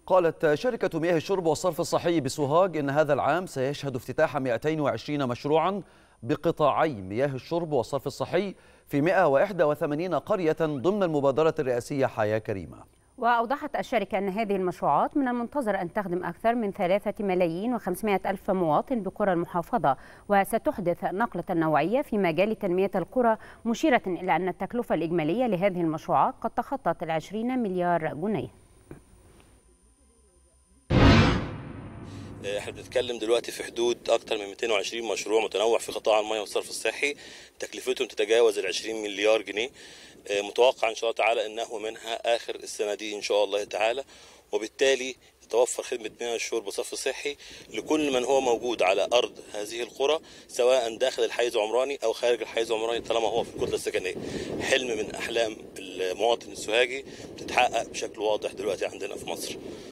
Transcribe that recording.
قالت شركة مياه الشرب والصرف الصحي بسوهاج إن هذا العام سيشهد افتتاح 220 مشروعا بقطاعي مياه الشرب والصرف الصحي في 181 قرية ضمن المبادرة الرئاسية حياة كريمة. وأوضحت الشركة أن هذه المشروعات من المنتظر أن تخدم أكثر من 3,500,000 مواطن بقرى المحافظة، وستحدث نقلة نوعية في مجال تنمية القرى، مشيرة إلى أن التكلفة الإجمالية لهذه المشروعات قد تخطت 20 مليار جنيه. احنا بنتكلم دلوقتي في حدود اكتر من 220 مشروع متنوع في قطاع المياه والصرف الصحي، تكلفتهم تتجاوز ال 20 مليار جنيه. متوقع ان شاء الله تعالى انه منها اخر السنه دي ان شاء الله تعالى، وبالتالي توفر خدمه مياه الشرب وصرف صحي لكل من هو موجود على ارض هذه القرى، سواء داخل الحيز العمراني او خارج الحيز العمراني طالما هو في الكتله السكنيه. حلم من احلام المواطن السوهاجي بتتحقق بشكل واضح دلوقتي عندنا في مصر.